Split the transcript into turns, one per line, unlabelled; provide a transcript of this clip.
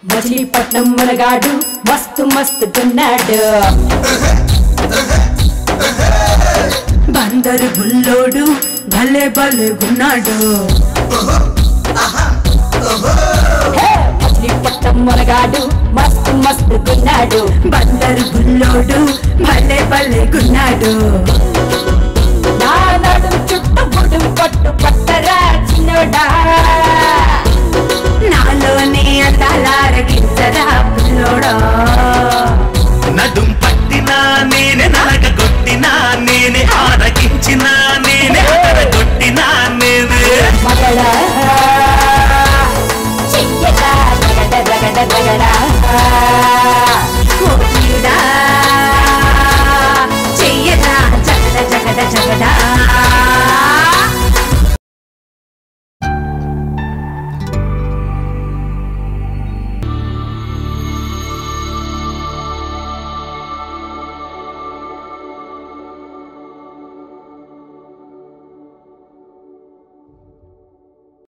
మచిలీపట్నం మునగాడు మస్తు మస్తు గున్నాడు బందరు బుల్లోడు భలే భలే గున్నాడు మచిలీపట్నం మునగాడు మస్తు మస్తు గున్నాడు బందరు బుల్లోడు భలే భలే గున్నాడు నా నడుం చుట్టూ గుడుం పట్టు పట్టరా చిన్నోడా నాలోనే అందాలారగించరా పిల్లోడా
నడుం పట్టినా నేనే నలగ కొట్టినా నేనే ఆరగించినా నేనే అదరగొట్టినా నేనే
మగడా చెయ్యగా రగడ రగడ రగడా